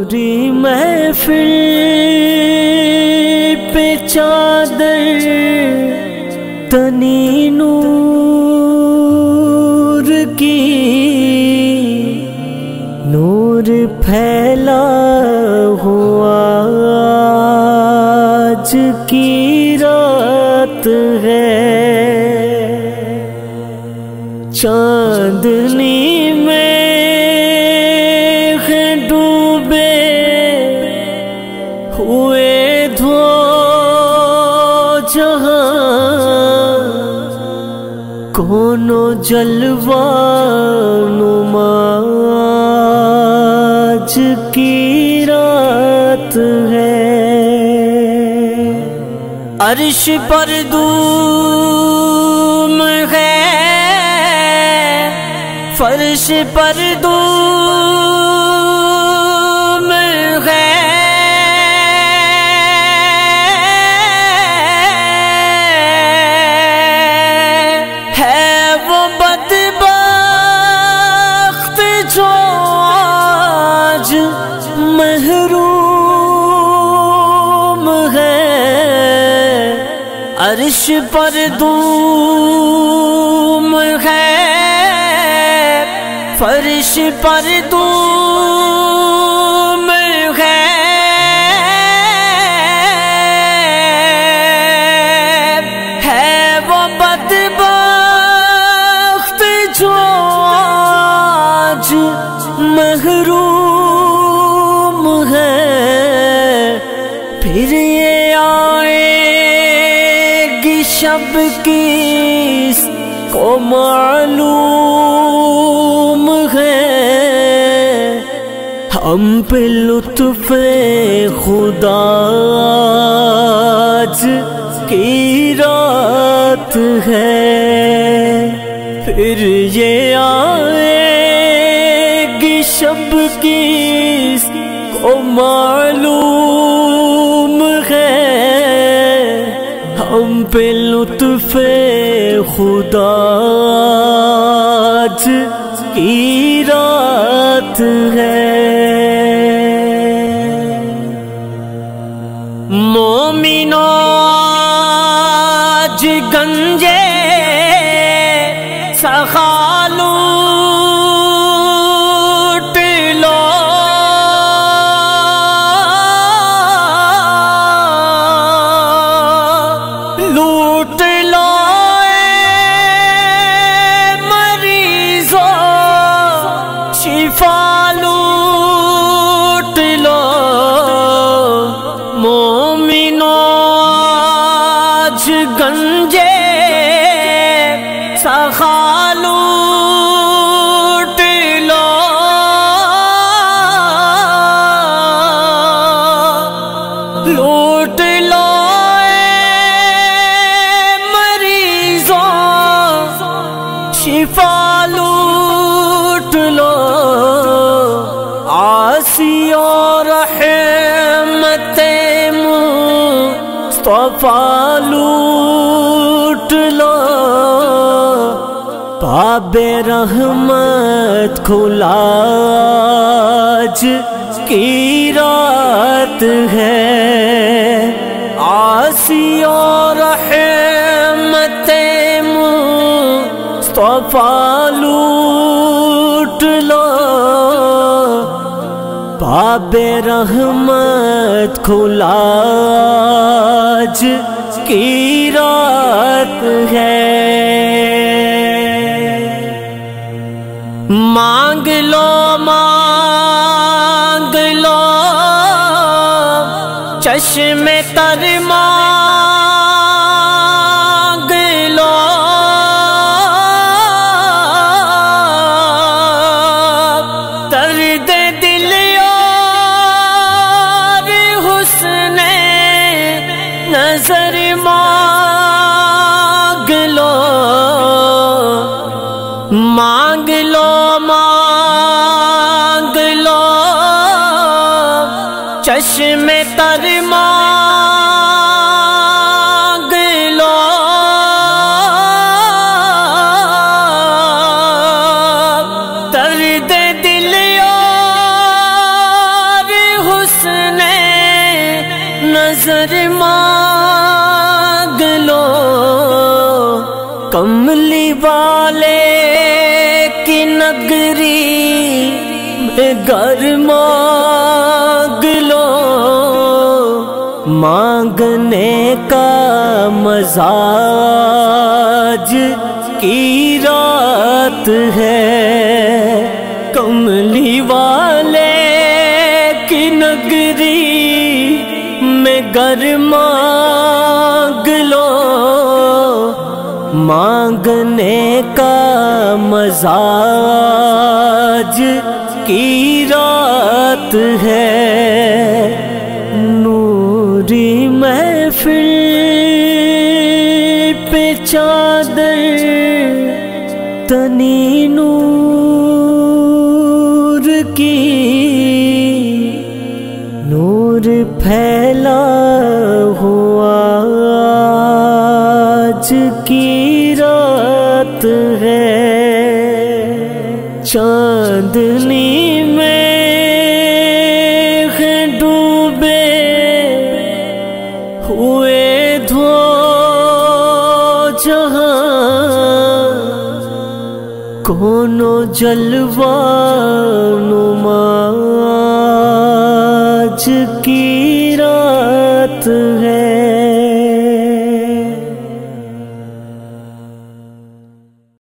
نوری محفل پہ چادر تنی نور کی، نور پھیلا ہوا آج کی رات ہے، چاندنی میں ڈوبے ہوئے دھو جہاں، کونو جلوہ نما آج کی رات ہے، عرش پر دوم ہے، فرش پر دوم ہے، وہ بدبخت جو آج محروم ہے، عرش پر دوم ہے، فرش پر دوم ہے، وہ بدبخت جو آج محروم ہے، پھر یہ آئے گی شب کس کو معلوم ہے، ہم پہ لطف خدا آج کی رات ہے، پھر یہ آئے گی شب کس کو معلوم ہے، ہم پہ لطف خدا آج کی رات ہے، مومنوں آج گنجے سخا لوٹ لو، لوٹ لو مریضوں، شفا لوٹ لو، مومنوں آج گنجے سخا لوٹ لو، لوٹ لو مریضوں، شفا لوٹ لو، عاصی اور رحمت مصطفیٰ لوٹ لو، باب رحمت کھلا آج کی رات ہے، عاصی اور رحمت مصطفیٰ لوٹ لو، باب رحمت کھلا آج کی رات ہے، مانگ لو مانگ لو چشم تر مانگ لو، درد دل اور حسن نظر مانگ لو، مانگ لو مانگ لو چشم تر مانگ لو، درد دل اور میں گر مانگ لو، مانگنے کا مزہ آج کی رات ہے، کملی والے کی نگری میں گر مانگ لو، مانگنے کا مزہ آج کی رات ہے، نوری محفل پہ چادر تنی نور کی، نور پھیلا ہوا آج کی رات ہے، چاندنی میں ڈوبے ہوئے دھو جہاں، کونو جلوہ نما